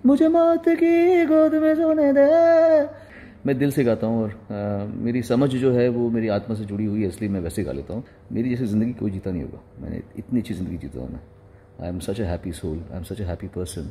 मुझे मौत की गोद में सोने दे। मैं दिल से गाता हूँ और मेरी समझ जो है वो मेरी आत्मा से जुड़ी हुई है, इसलिए मैं वैसे गा लेता हूँ। मेरी जैसी ज़िंदगी कोई जीता नहीं होगा, मैंने इतनी अच्छी ज़िंदगी जीता हूँ मैं। I am such a happy soul, I am such a happy person.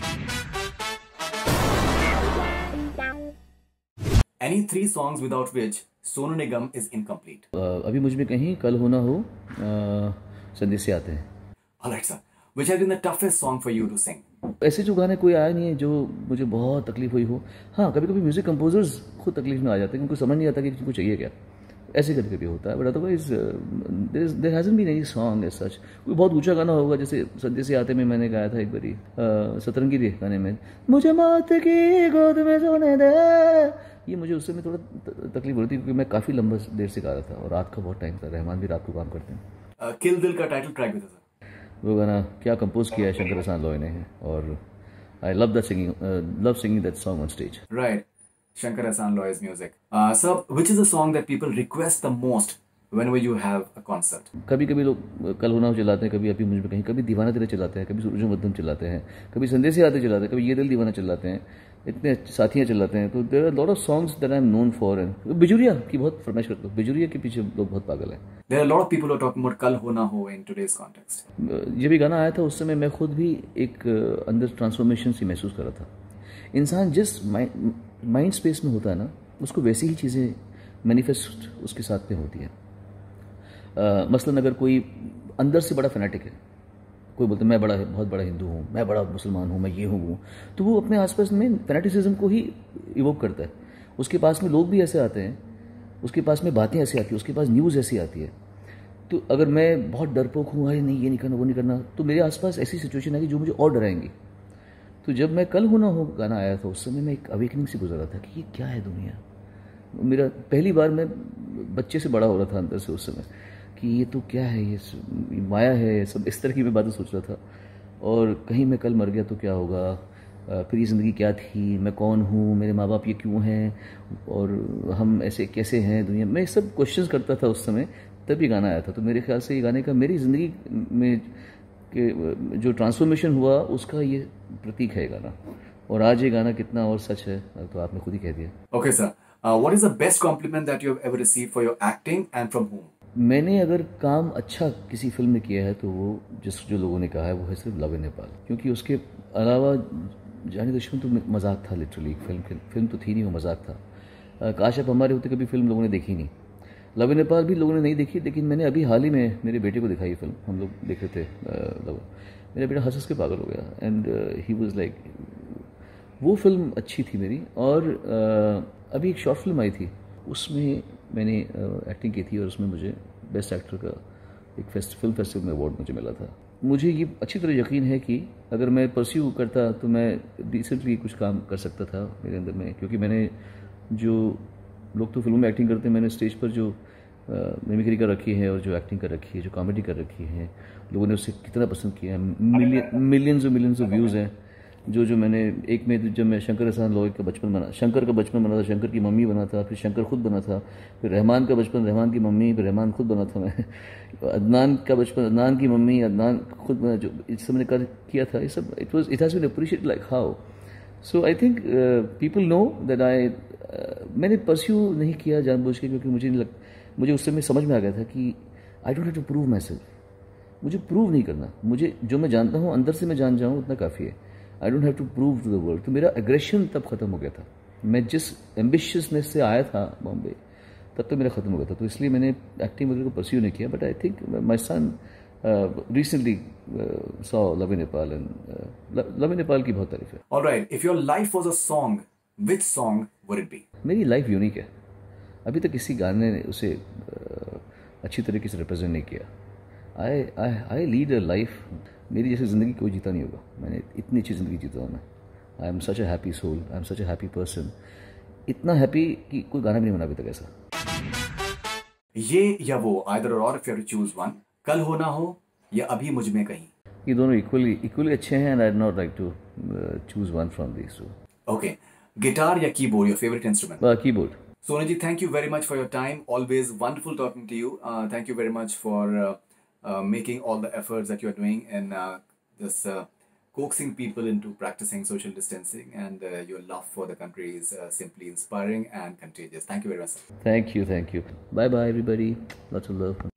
Any three songs without which Sonu Nigam is incomplete? अभी मुझ में कहीं, कल हो ना हो, संदेश से आते हैं। Alright, sir. Which has been the toughest song for you to sing? ऐसे जो गाने कोई आया नहीं है जो मुझे बहुत तकलीफ हुई हो। हाँ, कभी कभी म्यूज़िक कंपोजर्स खुद तकलीफ में आ जाते हैं, उनको समझ नहीं आता कि उनको चाहिए क्या। ऐसे कभी कभी होता है, but otherwise there hasn't been any song as such. कोई बहुत ऊंचा गाना होगा, जैसे संदेश से आते में मैंने गाया था एक बारी सतरंगी रे गाने में, मुझे मौत की गोद में सोने दे। ये मुझे उससे में थोड़ा तकलीफ हो रही थी क्योंकि मैं काफ़ी लंबा देर से गा रहा था और रात का बहुत टाइम था। रहमान भी रात को काम करते हैं। Kill Dil का टाइटल ट्रैक भी था सर। वो गाना क्या कंपोज किया है शंकर एहसान लॉय ने, और I love that singing, love singing that song on stage. Right. Shankar Ehsaan Loy's music. Sir, which is the song that people request the most whenever you have a concert? कभी कभी लोग कल होना हो चलाते हैं, कभी अभी मुझ में कहीं, कभी दीवाना तेरे चलाते हैं, कभी सूरज मध्यम चलाते हैं, कभी संदेश आते चलाते हैं, कभी ये दिल दीवाना चलाते हैं, इतने साथियाँ चलाते हैं। तो there are lot of songs that I am known for. And Bijuria की बहुत फरमाइश करते हो, बिजुरिया के पीछे लोग बहुत पागल हैं। There are a lot of people who are talking about Kal Ho Na Ho in today's context. ये भी गाना आया था उस समय मैं खुद भी एक अंदर ट्रांसफॉर्मेशन सी महसूस कर रहा था। इंसान जिस माइंड स्पेस में होता है ना, उसको वैसी ही चीज़ें मैनिफेस्ट उसके साथ में होती है। मसलन अगर कोई अंदर से बड़ा फैनेटिक है, कोई बोलता है मैं बड़ा बहुत बड़ा हिंदू हूँ, मैं बड़ा मुसलमान हूँ, मैं ये हूँ, तो वो अपने आसपास में फैनेटिसिज्म को ही इवोक करता है। उसके पास में लोग भी ऐसे आते हैं, उसके पास में बातें ऐसी आती है, उसके पास न्यूज़ ऐसी आती है। तो अगर मैं बहुत डरपोक हूँ, अरे नहीं ये नहीं करना वो नहीं करना, तो मेरे आसपास ऐसी सिचुएशन आएगी जो मुझे और डराएंगी। तो जब मैं कल होना हो गाना आया था, उस समय मैं एक अवेकनिंग से गुजर रहा था कि ये क्या है दुनिया। मेरा पहली बार मैं बच्चे से बड़ा हो रहा था अंदर से उस समय कि ये तो क्या है, ये माया है, ये सब इस तरह की मैं बातें सोच रहा था। और कहीं मैं कल मर गया तो क्या होगा, फिर ये ज़िंदगी क्या थी, मैं कौन हूँ, मेरे माँ बाप ये क्यों हैं, और हम ऐसे कैसे हैं दुनिया में, सब क्वेश्चंस करता था उस समय। तब ये गाना आया था। तो मेरे ख्याल से ये गाने का मेरी ज़िंदगी में कि जो ट्रांसफॉर्मेशन हुआ उसका ये प्रतीक है गाना। और आज ये गाना कितना और सच है तो आपने खुद ही कह दिया। Okay, sir. What is the best compliment that you have ever received for your acting and from whom? मैंने अगर काम अच्छा किसी फिल्म में किया है तो वो जो लोगों ने कहा है वो है सिर्फ लव इन नेपाल, क्योंकि उसके अलावा जानी दुश्मन तो मजाक था, लिटरली फिल्म तो थी नहीं, वो मजाक था। काश आप हमारे होते कभी फिल्म लोगों ने देखी नहीं। लव इन नेपाल भी लोगों ने नहीं देखी, लेकिन मैंने अभी हाल ही में मेरे बेटे को दिखाई फिल्म, हम लोग देख रहे थे लव। मेरा बेटा हंस के पागल हो गया एंड ही वाज लाइक, वो फिल्म अच्छी थी मेरी। और अभी एक शॉर्ट फिल्म आई थी, उसमें मैंने एक्टिंग की थी और उसमें मुझे बेस्ट एक्टर का एक फिल्म फेस्टिवल में अवार्ड मुझे मिला था। मुझे ये अच्छी तरह यकीन है कि अगर मैं परस्यू करता तो मैं डिसेंटली कुछ काम कर सकता था मेरे अंदर में, क्योंकि मैंने जो लोग तो फिल्मों में एक्टिंग करते हैं, मैंने स्टेज पर जो मिमिक्री कर रखी है और जो एक्टिंग कर रखी है, जो कॉमेडी कर रखी है, लोगों ने उसे कितना पसंद किया है। मिलियंस ऑफ व्यूज़ हैं। जो मैंने एक में जब मैं शंकर एहसान लॉय का बचपन बना, शंकर का बचपन बना था, शंकर की मम्मी बना था, फिर शंकर खुद बना था, फिर रहमान का बचपन, रहमान की मम्मी, फिर रहमान खुद बना था मैं। अदनान का बचपन, अदनान की मम्मी, अदनान खुद बना, जो इस सब मैंने किया था। ये सब it has been appreciated like how. So I think people know that मैंने परस्यू नहीं किया जानबूझ के, क्योंकि मुझे उस समय समझ में आ गया था कि I don't have to prove myself. मुझे प्रूव नहीं करना, मुझे जो मैं जानता हूँ अंदर से मैं जान जाऊँ उतना काफ़ी है। I don't have to prove to the world. तो मेरा एग्रेशन तब खत्म हो गया था। मैं जिस एम्बिशियसनेस से आया था बॉम्बे, तब तो मेरा खत्म हो गया था। तो इसलिए मैंने एक्टिंग वगैरह को परस्यू नहीं किया। But I think my son recently saw love in Nepal and love in Nepal की बहुत तारीफ है। Alright, if your life was a song, which song would it be? मेरी लाइफ यूनिक है, अभी तक किसी गाने ने उसे अच्छी तरीके से रिप्रेजेंट नहीं किया। आई लीड अ लाइफ, मेरी जैसी ज़िंदगी कोई जीता नहीं होगा। मैंने इतनी अच्छी ज़िंदगी जीता हूँ मैं। I am such a happy soul, I am such a happy person. इतना हैप्पी कि कोई गाना भी नहीं बना अभी तक ऐसा। ये या वो, either or if you have to choose one. कल हो ना हो या अभी मुझ में कहीं. ये दोनों इक्वली अच्छे हैं, and I not like to choose one from these two. Okay. Guitar या keyboard, your favorite instrument? Keyboard. Sonu ji, thank you very much for your time. Always wonderful talking to you. Thank you very much for making all the efforts that you are doing in this coaxing people into practicing social distancing, and your love for the country is simply inspiring and contagious. Thank you very much, sir. Thank you. Bye bye, everybody. Lots of love.